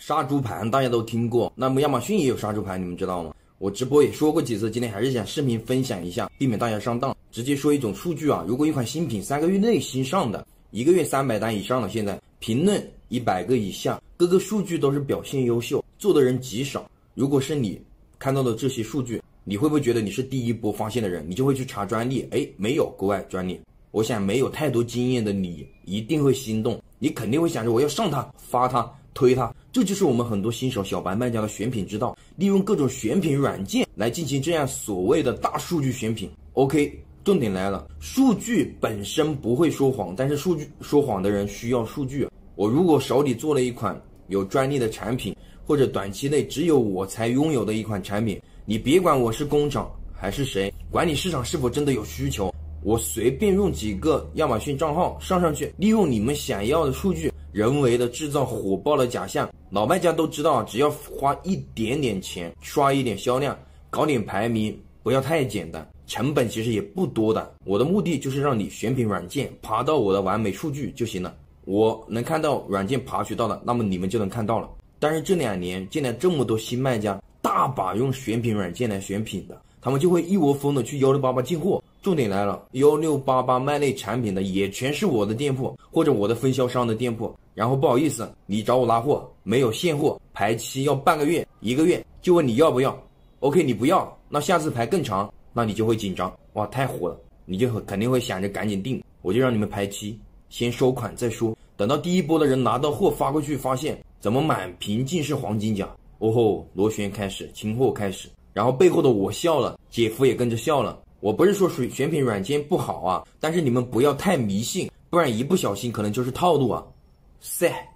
杀猪盘大家都听过，那么亚马逊也有杀猪盘，你们知道吗？我直播也说过几次，今天还是想视频分享一下，避免大家上当。直接说一种数据啊，如果一款新品3个月内新上的，1个月300单以上的，现在评论100个以下，各个数据都是表现优秀，做的人极少。如果是你看到的这些数据，你会不会觉得你是第一波发现的人？你就会去查专利，没有国外专利。我想没有太多经验的你一定会心动，你肯定会想着我要上它、发它、推它。这就是我们很多新手小白卖家的选品之道，利用各种选品软件来进行这样所谓的大数据选品。OK， 重点来了，数据本身不会说谎，但是数据说谎的人需要数据。我如果手里做了一款有专利的产品，或者短期内只有我才拥有的一款产品，你别管我是工厂还是谁，管你市场是否真的有需求，我随便用几个亚马逊账号上去，利用你们想要的数据，人为的制造火爆的假象。老卖家都知道，只要花一点点钱，刷一点销量，搞点排名，不要太简单，成本其实也不多的。我的目的就是让你选品软件爬到我的完美数据就行了，我能看到软件爬取到的，那么你们就能看到了。但是这2年进来这么多新卖家，大把用选品软件来选品的，他们就会一窝蜂的去1688进货。重点来了，1688卖类产品的也全是我的店铺或者我的分销商的店铺，然后不好意思，你找我拉货没有现货，排期要半个月、1个月，就问你要不要。 OK， 你不要，那下次排更长，那你就会紧张，哇太火了，你就肯定会想着赶紧订，我就让你们排期，先收款再说。等到第一波的人拿到货发过去，发现怎么满屏尽是黄金甲，哦吼，螺旋开始，清货开始，然后背后的我笑了，姐夫也跟着笑了。我不是说选品软件不好啊，但是你们不要太迷信，不然一不小心可能就是套路啊。塞。